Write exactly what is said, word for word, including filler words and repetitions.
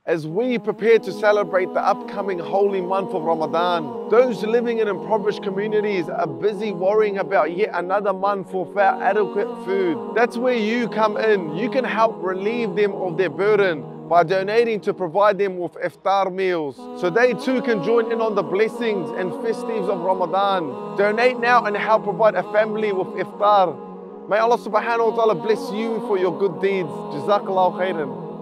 As we prepare to celebrate the upcoming holy month of Ramadan, those living in impoverished communities are busy worrying about yet another month without adequate food. That's where you come in. You can help relieve them of their burden by donating to provide them with iftar meals, so they too can join in on the blessings and festives of Ramadan. Donate now and help provide a family with iftar. May Allah subhanahu wa ta'ala bless you for your good deeds. Jazakallahu khairan.